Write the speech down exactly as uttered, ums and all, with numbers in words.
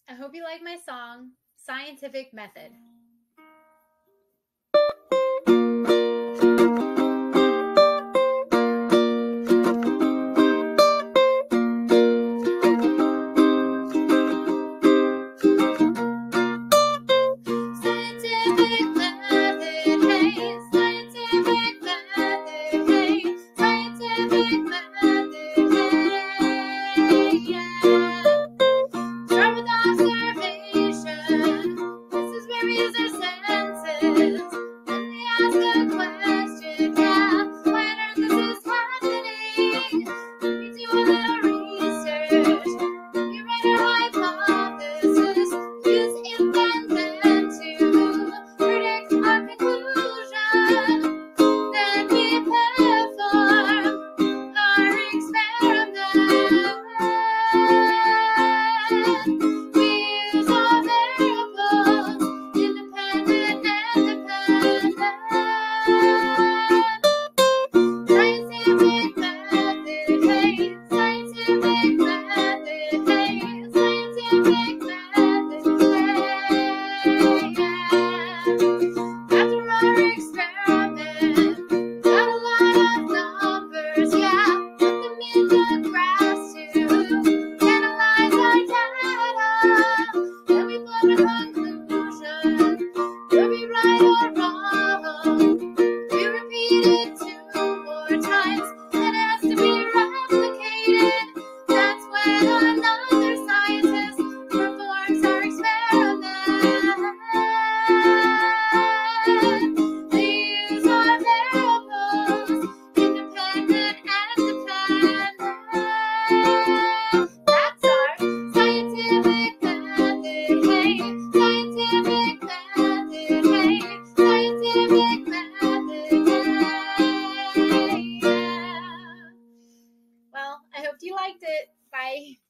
I hope you like my song, Scientific Method. Scientific method, hey, scientific method, hey, scientific method, hey, yeah. Start with observation. This is where we use our senses. Then we ask a question, yeah. Why on earth is this happening? We do a little research. We write our hypothesis. Use if and then to predict our conclusion. Then we perform our experiment. We use our variables, independent and dependent. Scientific method, hey, scientific method, hey, scientific method, hey, yeah. After our experiment, got a lot of numbers, yeah. Put them in the graphs to analyze our data. Then we form a conclusion. Could be right or wrong. We repeat it two more times. It has to be replicated. That's when another scientist performs our experiment. We use our variables, independent and dependent. That's our scientific method, hey, scientific method, hey, scientific method, hey, yeah. Well, I hope you liked it. Bye.